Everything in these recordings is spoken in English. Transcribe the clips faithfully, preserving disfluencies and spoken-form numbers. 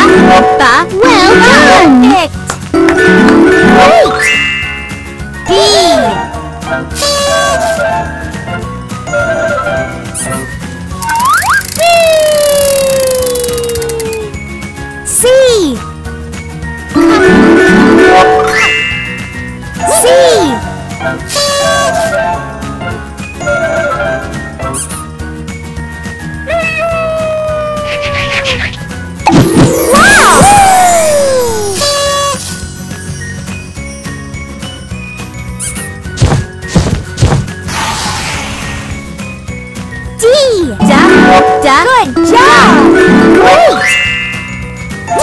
Ba. Well done. Perfect. Great. B. C. C. Da. Good job! Great! D!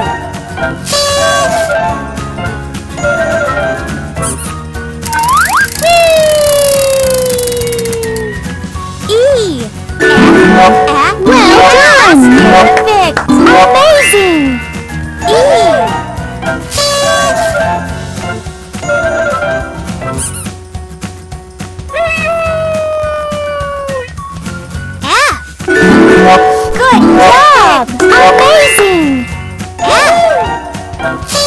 E! F! F! Well done! Perfect! Amazing! E! Good job! Amazing! F!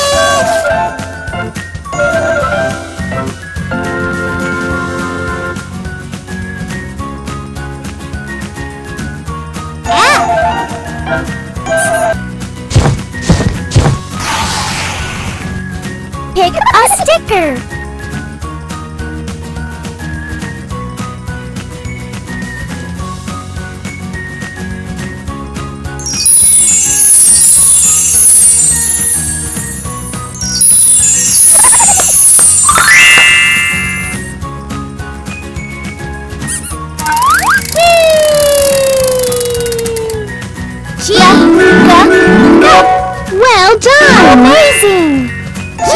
F! Pick a sticker! Well done! Amazing! G!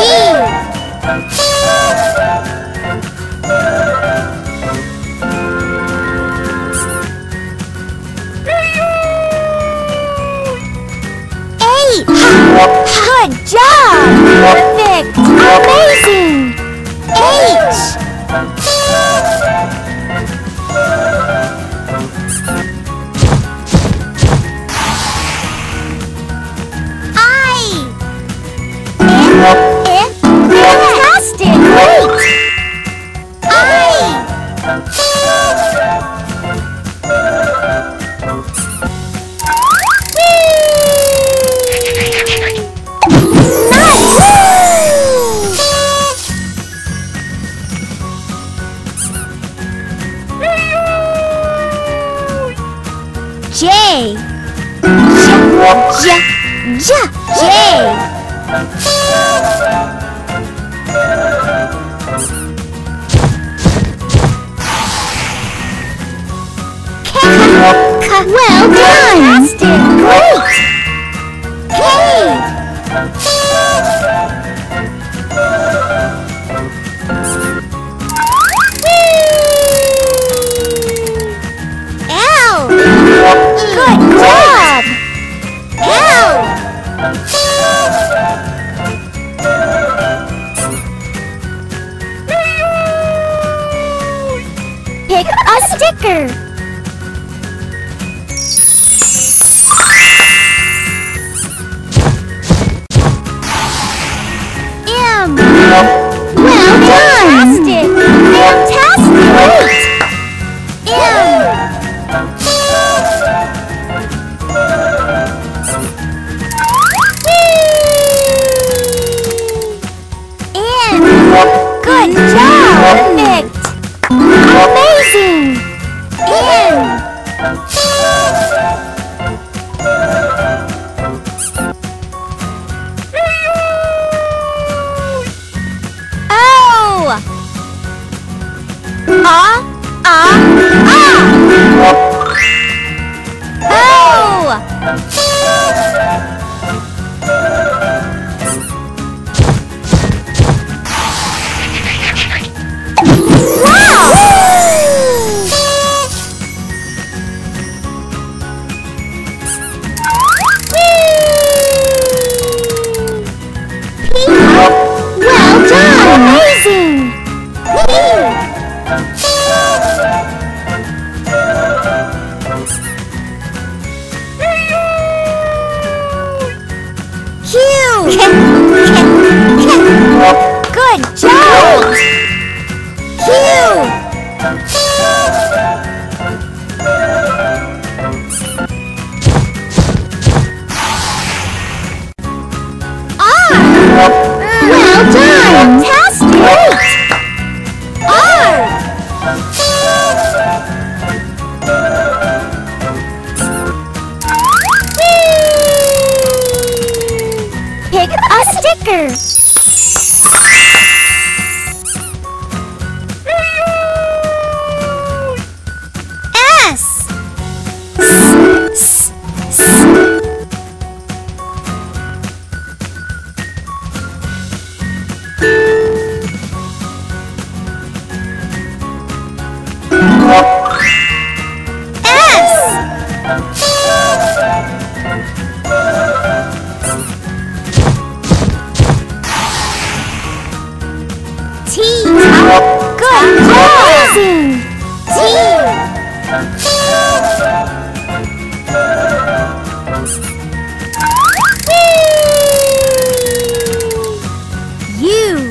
A! Good job! Perfect! Amazing! H! If, fantastic! Great! I! Nice! J! J! J! J! K. Well done! Fantastic! Great! K. L. Good job! L. Pick a sticker. M. Well done! Fantastic! Fantastic! Great! M. N. Good job! Perfect! Amazing! In! great! R! Pick a sticker. S. S. S. T. Good job! Amazing! T. U.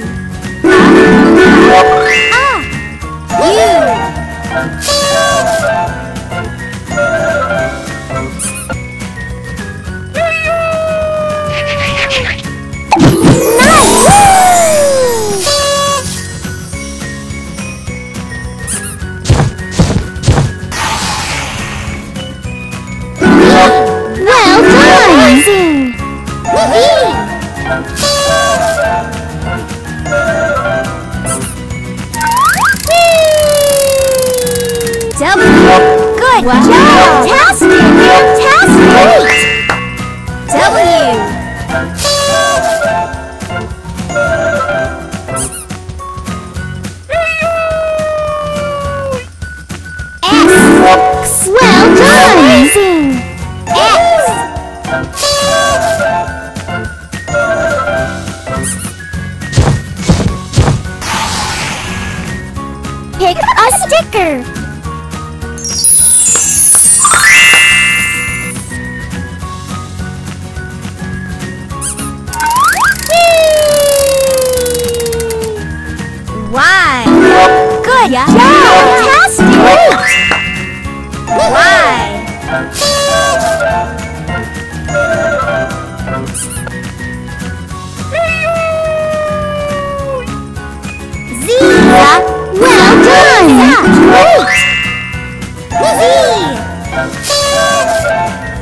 Good wow. job! Fantastic! Fantastic! W. X. Well done! Amazing! X. Pick a sticker. Y. Good yeah. job! Fantastic! Y. Z. Well done! Great! Z.